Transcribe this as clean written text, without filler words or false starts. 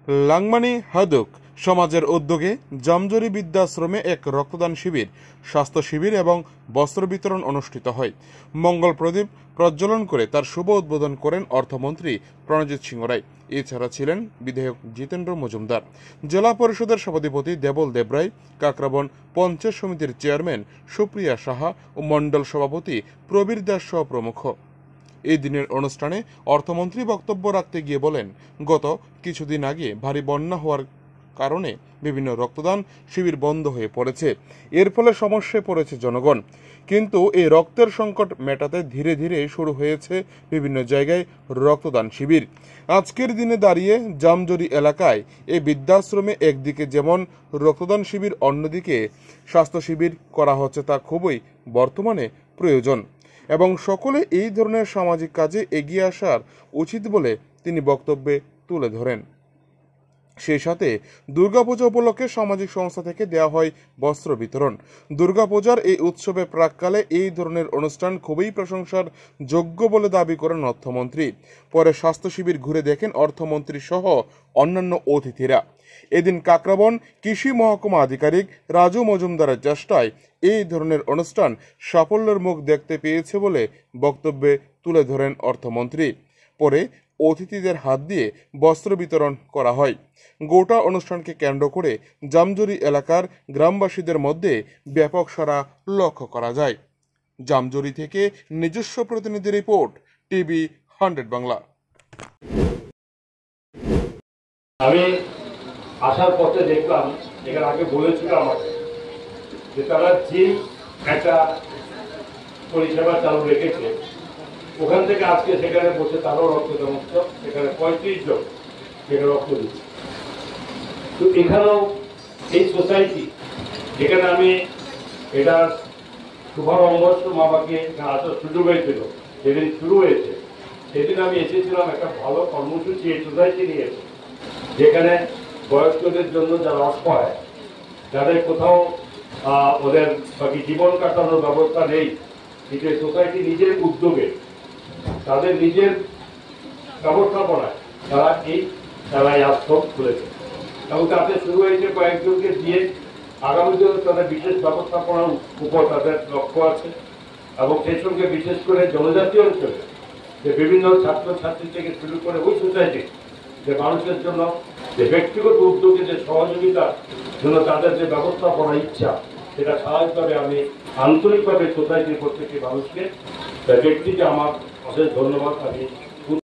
লাংমানি হাদুক সমাজের উদ্যোগে জামজরি বৃদ্ধাশ্রমে এক রক্তদান শিবির, স্বাস্থ্য শিবির এবং বস্ত্র বিতরণ অনুষ্ঠিত হয়। মঙ্গল প্রদীপ প্রজ্বলন করে তার শুভ উদ্বোধন করেন অর্থমন্ত্রী প্রণজিৎ সিংহ রায়। এছাড়া ছিলেন বিধায়ক জিতেন্দ্র মজুমদার, জেলা পরিষদের সভাধিপতি দেবল দেবরায়, কাকরাবন পঞ্চায়েত সমিতির চেয়ারম্যান সুপ্রিয়া সাহা ও মণ্ডল সভাপতি প্রবীর দাস সহ প্রমুখ। এই দিনের অনুষ্ঠানে অর্থমন্ত্রী বক্তব্য রাখতে গিয়ে বলেন, গত কিছুদিন আগে ভারী বন্যা হওয়ার কারণে বিভিন্ন রক্তদান শিবির বন্ধ হয়ে পড়েছে। এর ফলে সমস্যায় পড়েছে জনগণ। কিন্তু এই রক্তের সংকট মেটাতে ধীরে ধীরে শুরু হয়েছে বিভিন্ন জায়গায় রক্তদান শিবির। আজকের দিনে দাঁড়িয়ে জামজরি এলাকায় এই বৃদ্ধাশ্রমে একদিকে যেমন রক্তদান শিবির, অন্যদিকে স্বাস্থ্য শিবির করা হচ্ছে, তা খুবই বর্তমানে প্রয়োজন এবং সকলে এই ধরনের সামাজিক কাজে এগিয়ে আসার উচিত বলে তিনি বক্তব্যে তুলে ধরেন। সেই সাথে দুর্গাপূজা উপলক্ষে সামাজিক সংস্থা থেকে দেওয়া হয় বস্ত্র বিতরণ। দুর্গাপূজার এই উৎসবে প্রাককালে এই ধরনের অনুষ্ঠান খুবই প্রশংসার যোগ্য বলে দাবি করেন অর্থমন্ত্রী। পরে স্বাস্থ্য শিবির ঘুরে দেখেন অর্থমন্ত্রী সহ অন্যান্য অতিথিরা। এদিন কাকরাবন কৃষি মহকুমা আধিকারিক রাজু মজুমদারের চেষ্টায় এই ধরনের অনুষ্ঠান সাফল্যের মুখ দেখতে পেয়েছে বলে বক্তব্যে তুলে ধরেন অর্থমন্ত্রী। পরে অতিথিদের হাত দিয়ে বস্ত্র বিতরণ করা হয়। গোটা অনুষ্ঠানকে কেন্দ্র করে জামজরি এলাকার গ্রামবাসীদের মধ্যে ব্যাপক সাড়া লক্ষ্য করা যায়। জামজরি থেকে নিজস্ব প্রতিনিধি রিপোর্ট, টিভি 100 বাংলা। আমি আসার পথে দেখলাম, এখানে আগে বলেছিল আমাকে যে তারা যে একটা পরিষেবা চালু রেখেছে, ওখান থেকে আজকে সেখানে বসে তারাও রক্তদান উৎসব, সেখানে 35 জন সেখানে রক্ত দিচ্ছে। তো এখানেও এই সোসাইটি, যেখানে আমি এটা শুভারম্ভ মা বাবাকে আসার সুযোগ হয়েছিল, যেদিন শুরু হয়েছে সেদিন আমি এসেছিলাম একটা ভালো কর্মসূচি এই সোসাইটি নিয়ে, যেখানে বয়স্কদের জন্য যারা অসহায়, যাদের কোথাও ওদের বাকি জীবন কাটানোর ব্যবস্থা নেই, কিন্তু এই সোসাইটি নিজের উদ্যোগে তাদের নিজের ব্যবস্থাপনায় তারা এই আশ্রম খুলেছে এবং তাতে শুরু হয়েছে কয়েকজনকে দিয়ে। আগামী দিনে তাদের বিশেষ ব্যবস্থাপনার উপর তাদের লক্ষ্য আছে এবং সেই সঙ্গে বিশেষ করে জনজাতি অঞ্চলে যে বিভিন্ন ছাত্রছাত্রী থেকে শুরু করে ওই সোসাইটি যে মানুষের জন্য যে ব্যক্তিগত উদ্যোগে যে সহযোগিতার জন্য তাদের যে ব্যবস্থাপনা ইচ্ছা, সেটা স্বাভাবিকভাবে আমি আন্তরিকভাবে সোসাইটির প্রত্যেকটি মানুষকে, ব্যক্তিকে আমার অশেষ ধন্যবাদ আমি